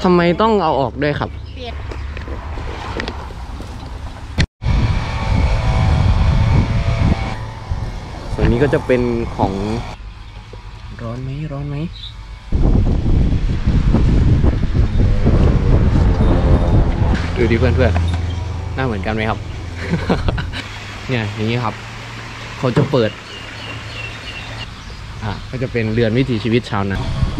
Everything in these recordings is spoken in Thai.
ทำไมต้องเอาออกด้วยครับส่วนนี้ก็จะเป็นของร้อนไหมดูดิเพื่อนๆหน้าเหมือนกันไหมครับ เนี่ยอย่างนี้ครับเขาจะเปิดก็จะเป็นเรือนวิถีชีวิตชาวนา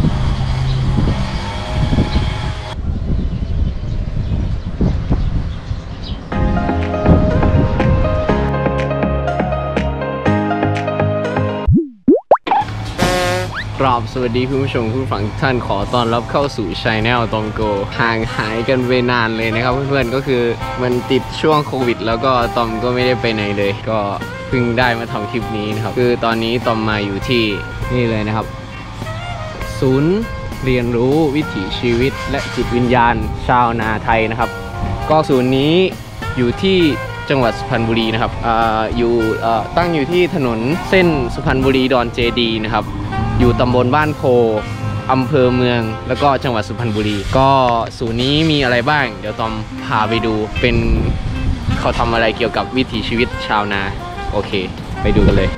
กราบสวัสดีคุณผู้ชมคุณฟังทุกท่านขอต้อนรับเข้าสู่ช anel ตองโกห่างหายกันไปนานเลยนะครับเพื่อนๆก็คือมันติดช่วงโควิดแล้วก็ตอมก็ไม่ได้ไปไหนเลยก็เพิ่งได้มาทำคลิปนี้นะครับคือตอนนี้ตอมมาอยู่ที่นี่เลยนะครับศูนย์เรียนรู้วิถีชีวิตและจิตวิญญาณชาวนาไทยนะครับก็ศูนย์นี้อยู่ที่จังหวัดสุพรรณบุรีนะครับตั้งอยู่ที่ถนนเส้นสุพรรณบุรีดอนเจดีนะครับอยู่ตำบลบ้านโพอำเภอเมืองแล้วก็จังหวัดสุพรรณบุรีก็ศูนย์นี้มีอะไรบ้างเดี๋ยวตอมพาไปดูเป็นเขาทำอะไรเกี่ยวกับวิถีชีวิตชาวนาโอเคไปดูกันเลย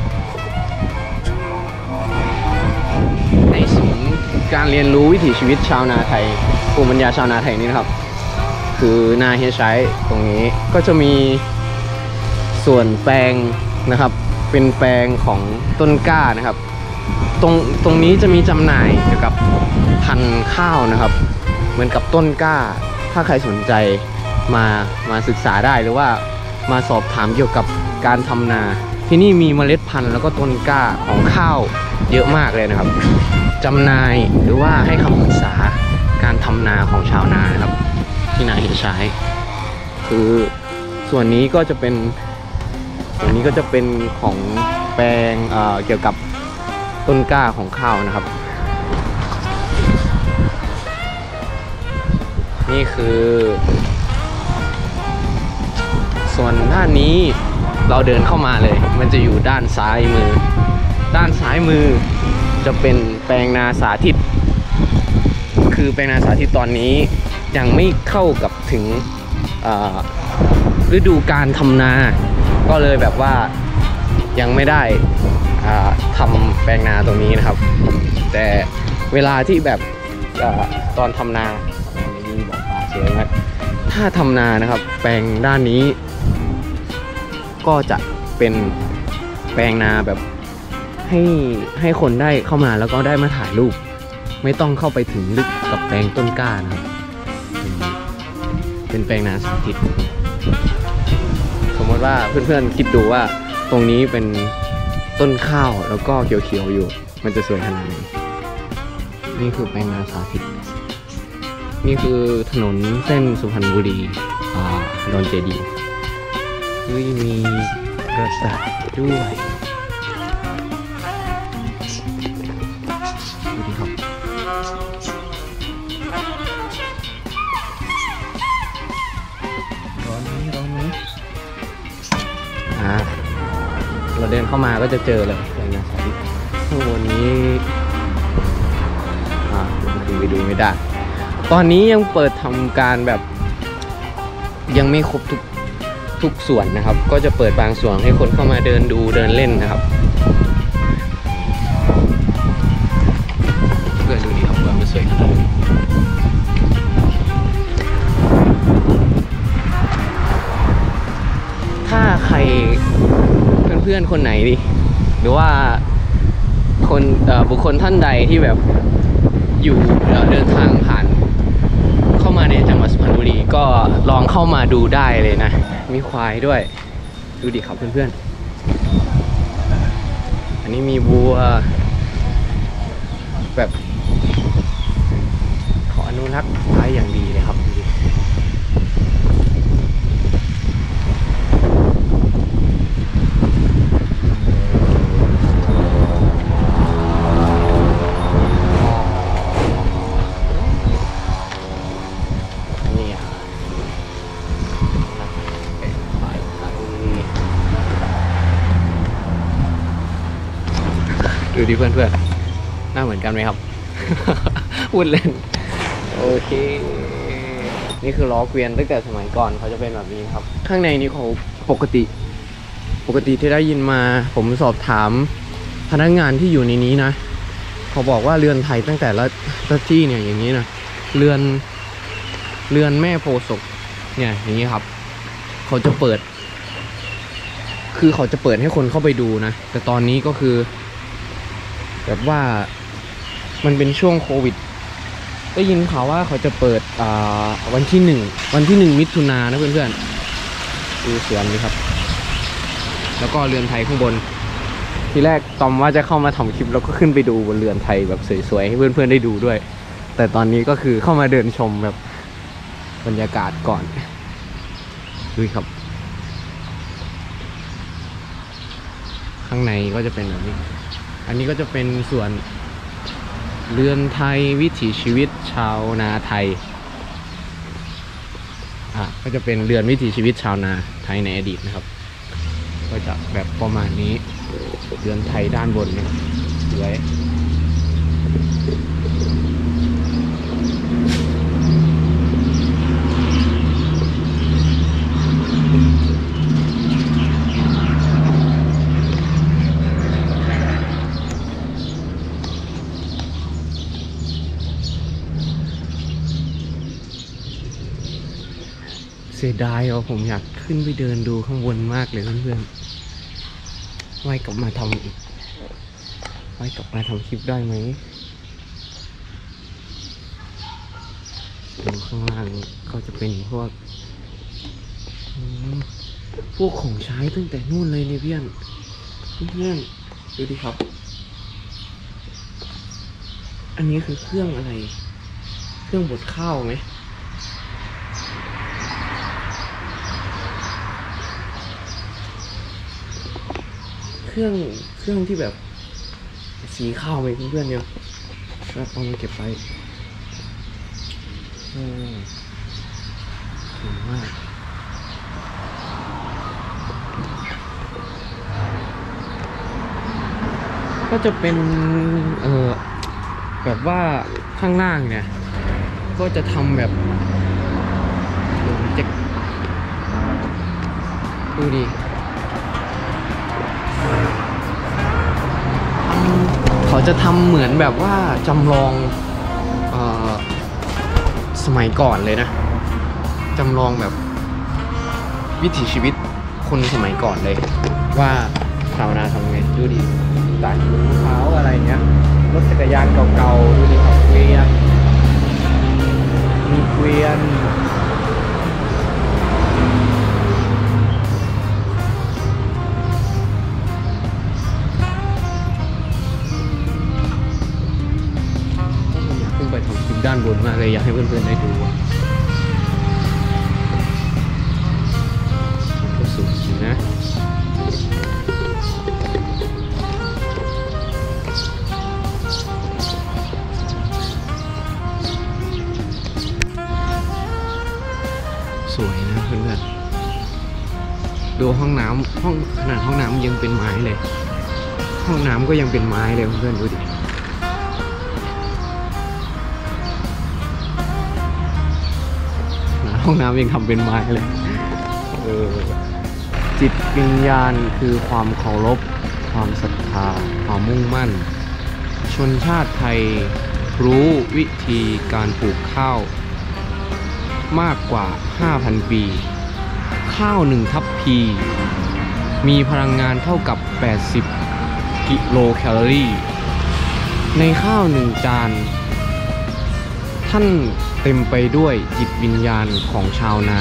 ในศูนย์การเรียนรู้วิถีชีวิตชาวนาไทยภูมิปัญญาชาวนาไทยนี่นะครับคือนาเฮียชัยตรงนี้ก็จะมีส่วนแปลงนะครับเป็นแปลงของต้นกล้านะครับตรงนี้จะมีจำหน่ายเกี่ยวกับพันธุ์ข้าวนะครับเหมือนกับต้นกล้าถ้าใครสนใจมาศึกษาได้หรือว่ามาสอบถามเกี่ยวกับการทำนาที่นี่มีเมล็ดพันธุ์แล้วก็ต้นกล้าของข้าวเยอะมากเลยนะครับจำหน่ายหรือว่าให้คำปรึกษาการทำนาของชาวนานะครับที่นาเห็นใช้คือส่วนนี้ก็จะเป็นของแปลงเกี่ยวกับต้นกล้าของข้าวนะครับนี่คือส่วนด้านนี้เราเดินเข้ามาเลยมันจะอยู่ด้านซ้ายมือจะเป็นแปลงนาสาธิตคือแปลงนาสาธิตตอนนี้ยังไม่เข้ากับถึงฤดูการทำนาก็เลยแบบว่ายังไม่ได้ทำแปลงนาตรงนี้นะครับแต่เวลาที่แบบตอนทำนามีบ่อปลาสวยมากถ้าทำนานะครับแปลงด้านนี้ก็จะเป็นแปลงนาแบบให้คนได้เข้ามาแล้วก็ได้มาถ่ายรูปไม่ต้องเข้าไปถึงลึกกับแปลงต้นกล้านะครับเป็นแปลงนาสาธิตสมมติว่าเพื่อนๆคิดดูว่าตรงนี้เป็นต้นข้าวแล้วก็เขียวๆอยู่มันจะสวยขนาดไหนนี่คือแปลงนาสาธิตนี่คือถนนเส้นสุพรรณบุรีดอนเจดีมีกระสับด้วยดูดิครับร้อนไหมเราเดินเข้ามาก็จะเจอเลยแปลงนาสาธิตข้างบนนี้ไปดูไม่ได้ตอนนี้ยังเปิดทำการแบบยังไม่ครบทุกส่วนนะครับก็จะเปิดบางส่วนให้คนเข้ามาเดินดูเดินเล่นนะครับเพื่อนดูดีครับว่ามันสวยขนาดไหนถ้าใครเพื่อนคนไหนดิหรือว่าคนบุคคลท่านใดที่แบบอยู่เดินทางผ่านเข้ามาในจังหวัดสุพรรณบุรีก็ลองเข้ามาดูได้เลยนะมีควายด้วยดูดิครับเพื่อนๆอันนี้มีวัวแบบขออนุรักษ์ไว้อย่างดีเลยครับดูดิเพื่อนๆหน้าเหมือนกันไหมครับ พูดเล่นโอเคนี่คือล้อเกวียนตั้งแต่สมัยก่อนเขาจะเป็นแบบนี้ครับข้างในนี้เขาปกติที่ได้ยินมาผมสอบถามพนักงานที่อยู่ในนี้นะเขาบอกว่าเรือนไทยตั้งแต่ละที่เนี่ยอย่างนี้นะเรือนแม่โพธิ์ศพเนี่ยอย่างนี้ครับเขาจะเปิดให้คนเข้าไปดูนะแต่ตอนนี้ก็คือแบบว่ามันเป็นช่วงโควิดได้ยินข่าวว่าเขาจะเปิดวันที่1มิถุนายนนะเพื่อนๆดูสวนนี้ครับแล้วก็เรือนไทยข้างบนทีแรกตอมว่าจะเข้ามาทำคลิปแล้วก็ขึ้นไปดูบนเรือนไทยแบบสวยๆให้เพื่อนๆได้ดูด้วยแต่ตอนนี้ก็คือเข้ามาเดินชมแบบบรรยากาศก่อนดูครับข้างในก็จะเป็นแบบนี้อันนี้ก็จะเป็นส่วนเรือนไทยวิถีชีวิตชาวนาไทยก็จะเป็นเรือนวิถีชีวิตชาวนาไทยในอดีตนะครับก็จะแบบประมาณนี้เรือนไทยด้านบนนะสวยเสียดายผมอยากขึ้นไปเดินดูข้างบนมากเลยเพื่อนๆไว้กลับมาทำอีกไว้กลับมาทำคลิปได้ไหมดูข้างล่างก็จะเป็นพวกของใช้ตั้งแต่นู่นเลยเนี่ยเพื่อนดูดิครับอันนี้คือเครื่องอะไรเครื่องบดข้าวไหมเครื่องที่แบบสีข้าวไปเพื่อนๆเนี่ยแล้วเอามาเก็บไว้ถึงมากก็จะเป็นแบบว่าข้างล่างเนี่ยก็จะทำแบบดูดิเขาจะทำเหมือนแบบว่าจำลองสมัยก่อนเลยนะจำลองแบบวิถีชีวิตคนสมัยก่อนเลยว่าชาวนาทำไงดูดิตัดมะพร้าวอะไรเงี้ยรถจักรยานเก่าๆดูดิครับเกวียนมีเกวียนไปทำคลิปด้านบนมากเลยอยากให้เพื่อนๆได้ดูก็สวยจริงนะสวยนะเพื่อนๆดูห้องน้ำขนาดห้องน้ำยังเป็นไม้เลยห้องน้ำก็ยังเป็นไม้เลยเพื่อนๆดูดิห้องน้ำยังทำเป็นไม้เลยจิตวิญญาณคือความเคารพความศรัทธาความมุ่งมั่นชนชาติไทยรู้วิธีการปลูกข้าวมากกว่า 5,000 ปีข้าว1ทัพพีมีพลังงานเท่ากับ80กิโลแคลอรี่ในข้าว1จานท่านเต็มไปด้วยจิตวิญญาณของชาวนา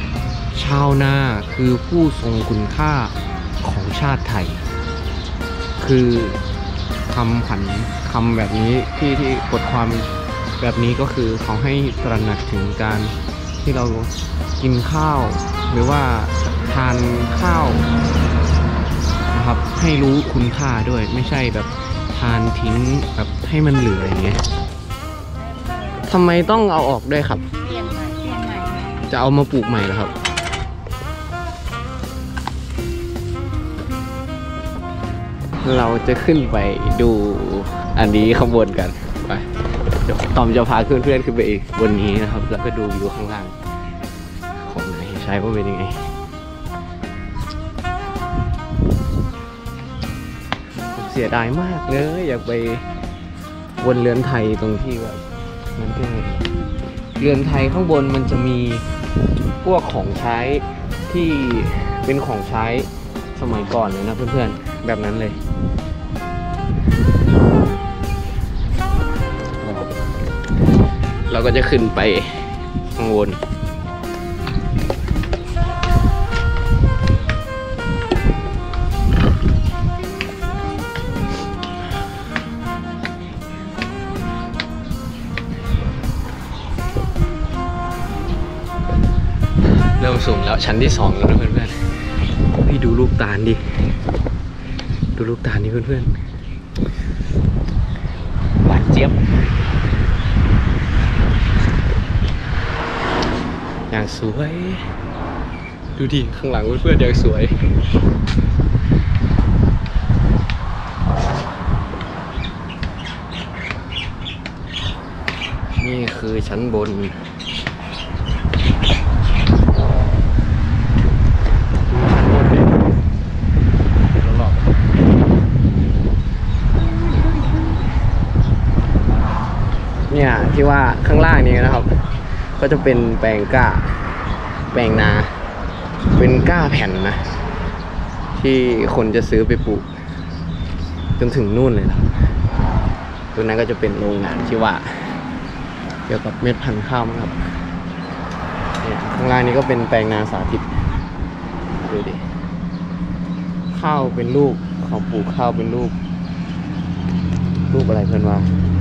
คือผู้ทรงคุณค่าของชาติไทยคือคำแบบนี้ที่บทความแบบนี้ก็คือเขาให้ตระหนักถึงการที่เรากินข้าวหรือว่าทานข้าวนะครับให้รู้คุณค่าด้วยไม่ใช่แบบทานทิ้งแบบให้มันเหลืออย่างเงี้ยทำไมต้องเอาออกด้วยครับเปลี่ยนใหม่จะเอามาปลูกใหม่เหรอครับเราจะขึ้นไปดูอันนี้ข้างบนกันไปเดี๋ยวตอมจะพาเพื่อนๆขึ้นไปอีกบนนี้นะครับแล้วก็ดูวิวข้างล่างของนายชัยว่าเป็นยังไงเสียดายมากเลยอยากไปวนเรือนไทยตรงที่แบบมันเป็นเรือนไทยข้างบนมันจะมีพวกของใช้ที่เป็นของใช้สมัยก่อนเลยนะเพื่อนๆแบบนั้นเลยเราก็จะขึ้นไปข้างบนเริ่มสูงแล้วชั้นที่2แล้วนะเพื่อนๆให้ดูลูกตาลดิดูลูกตาลดิเพื่อนๆหวานเจี๊ยบอย่างสวยดูดิข้างหลังเพื่อนๆอย่างสวยนี่คือชั้นบนเนี่ยที่ว่าข้างล่างนี้นะครับก็จะเป็นแปลงกล้าแปลงนาเป็นกล้าแผ่นนะที่คนจะซื้อไปปลูกจนถึงนู่นเลยนะตรงนั้นก็จะเป็นโรงงานที่ว่าเกี่ยวกับเม็ดพันธุ์ข้าวครับเนี่ยข้างล่างนี้ก็เป็นแปลงนาสาธิตดูดิข้าวเป็นลูกเขาปลูกข้าวเป็นลูกอะไรเพื่อนว่า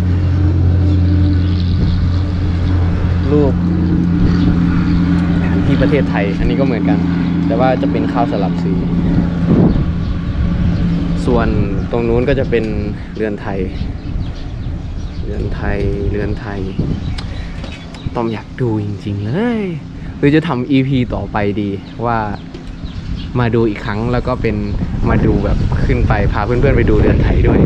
ลูกแผนที่ประเทศไทยอันนี้ก็เหมือนกันแต่ว่าจะเป็นข้าวสลับสีส่วนตรงนู้นก็จะเป็นเรือนไทยต้อมอยากดูจริงๆเลยหรือจะทำ EP ต่อไปดีว่ามาดูอีกครั้งแล้วก็เป็นมาดูแบบขึ้นไปพาเพื่อนๆไปดูเรือนไทยด้วย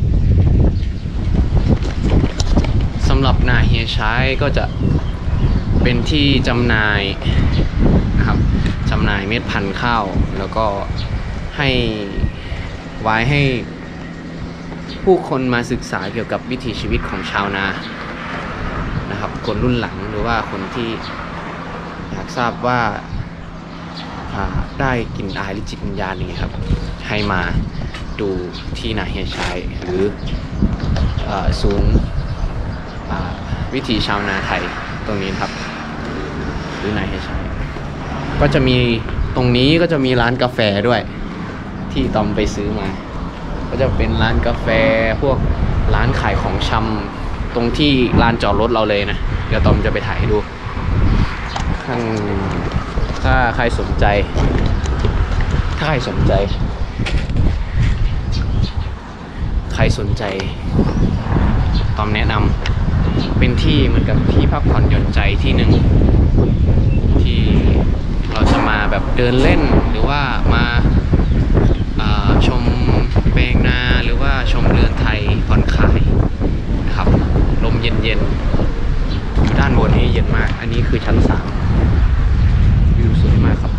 สำหรับนาเฮียชัยก็จะเป็นที่จำหน่ายนะครับจำหน่ายเม็ดพันธุ์ข้าวแล้วก็ให้ไว้ให้ผู้คนมาศึกษาเกี่ยวกับวิถีชีวิตของชาวนานะครับคนรุ่นหลังหรือว่าคนที่อยากทราบว่าได้กลิ่นอายหรือจิตวิญญาณนี้ครับให้มาดูที่นาเฮียชัยหรือศูนย์วิถีชาวนาไทยตรงนี้ครับหรือนาเฮียชัยก็จะมีตรงนี้ก็จะมีร้านกาแฟด้วยที่ตอมไปซื้อมาก็จะเป็นร้านกาแฟพวกร้านขายของชำตรงที่ลานจอดรถเราเลยนะเดี๋ยวตอมจะไปถ่ายให้ดูข้างถ้าใครสนใจตอมแนะนำเป็นที่เหมือนกับที่พักผ่อนหย่อนใจที่หนึ่งที่เราจะมาแบบเดินเล่นหรือว่ามาชมแปลงนาหรือว่าชมเรือนไทยผ่อนคลายนะครับลมเย็นๆอยู่ด้านบนนี้เย็นมากอันนี้คือชั้น3วิวสวยมากครับ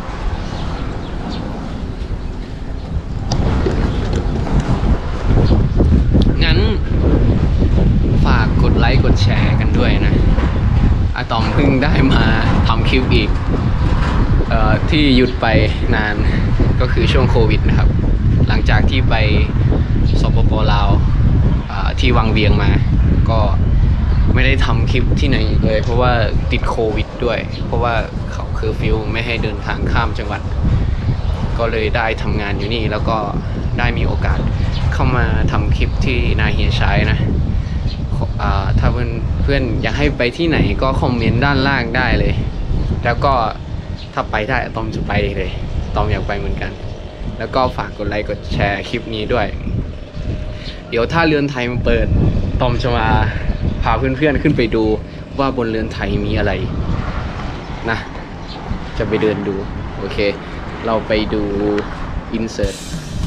งั้นฝากกดไลค์กดแชร์กันด้วยนะอะตอมเพิ่งได้มาทำคลิปอีกที่หยุดไปนานก็คือช่วงโควิดนะครับหลังจากที่ไปสปป.ลาวที่วังเวียงมาก็ไม่ได้ทำคลิปที่ไหนเลยเพราะว่าติดโควิดด้วยเพราะว่าเขาเคอร์ฟิวไม่ให้เดินทางข้ามจังหวัดก็เลยได้ทำงานอยู่นี่แล้วก็ได้มีโอกาสเข้ามาทำคลิปที่นาเฮียชัยนะถ้าเพื่อนอยากให้ไปที่ไหนก็คอมเมนต์ด้านล่างได้เลยแล้วก็ถ้าไปได้ตอมจะไปเลยตอมอยากไปเหมือนกันแล้วก็ฝากกดไลค์กดแชร์คลิปนี้ด้วยเดี๋ยวถ้าเรือนไทยมันเปิดตอมจะมาพาเพื่อนๆขึ้นไปดูว่าบนเรือนไทยมีอะไรนะจะไปเดินดูโอเคเราไปดูอินเสิร์ต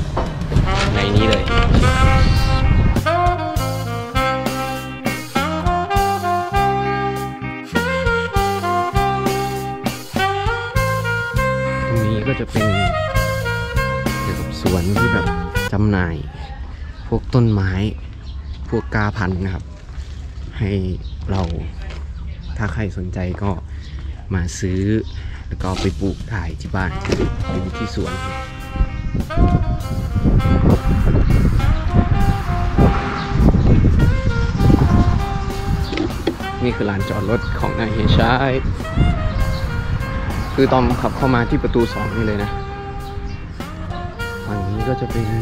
ในนี้เลยแบบจำหน่ายพวกต้นไม้พวกกาพันธุ์นะครับให้เราถ้าใครสนใจก็มาซื้อแล้วก็ไปปลูกถ่ายที่บ้านหรือที่สวนนี่คือลานจอดรถของนายเฮชายคือตอนขับเข้ามาที่ประตู2นี่เลยนะฝั่งนี้ก็จะเป็น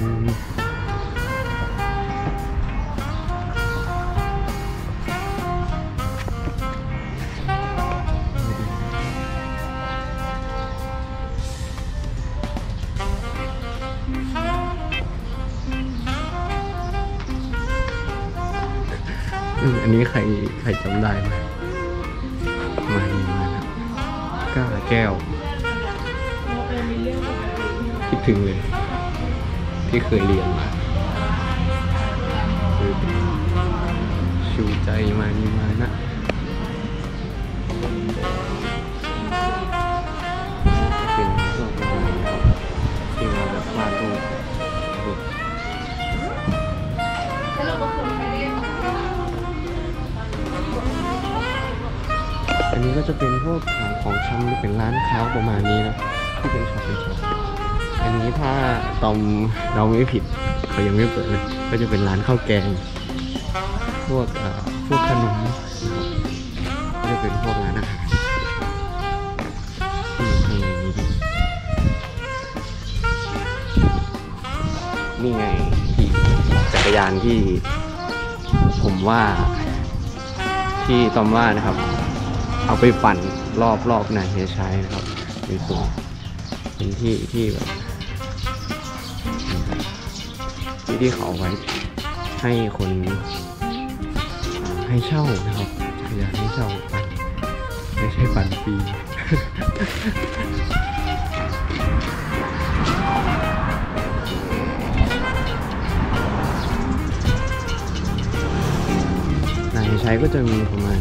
อันนี้ใครจำได้ไหมมาดีมากครับก้าแก้วคิดถึงเลยที่เคยเรียนมาคือชูใจมานี่มานะเป็นพวกประมาณนี้ครับที่เราแบบวาดรูปอันนี้ก็จะเป็นพวกขายของชำหรือเป็นร้านค้าประมาณนี้นะที่เป็นช็อปเป็นช็อปอันนี้ถ้าตอมเราไม่ผิดเขายังไม่เปิดเลยก็จะเป็นร้านข้าวแกงพวกขนมก็จะเป็นพวกร้านอาหารนี่ไงที่จักรยานที่ผมว่าที่ตอมว่านะครับเอาไปปั่นรอบนายเฮชายนะครับเป็นส่วนเป็นที่แบบที่เขาไว้ให้คนให้เช่านะครับอยากให้เช่าปั่นไม่ใช่ปั่นฟรีนายเฮชายก็จะมีประมาณ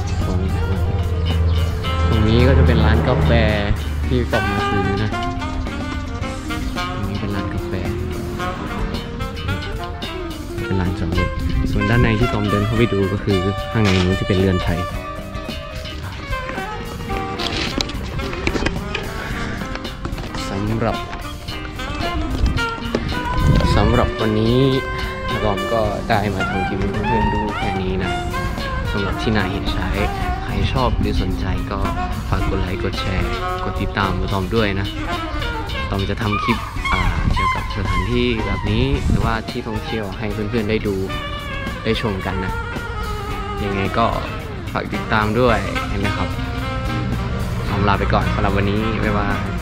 ตรงนี้ก็จะเป็นร้านกาแฟที่กลับมาซื้อนะตรงนี้เป็นร้านกาแฟเป็นร้านจอดรถส่วนด้านในที่ตอมเดินเข้าไปดูก็คือข้างในนู้นที่เป็นเรือนไทยสำหรับวันนี้ตอมก็ได้มาทำคลิปให้เพื่อนๆดูแค่นี้นะสำหรับที่นายเห็นใช้ใครชอบหรือสนใจก็ฝากกดไลค์กดแชร์กดติดตามตอมด้วยนะตอมจะทำคลิปเกี่ยวกับสถานที่แบบนี้หรือว่าที่ท่องเที่ยวให้เพื่อนๆได้ดูได้ชมกันนะยังไงก็ฝากติดตามด้วยนะครับตอมลาไปก่อนสำหรับวันนี้บ๊ายบาย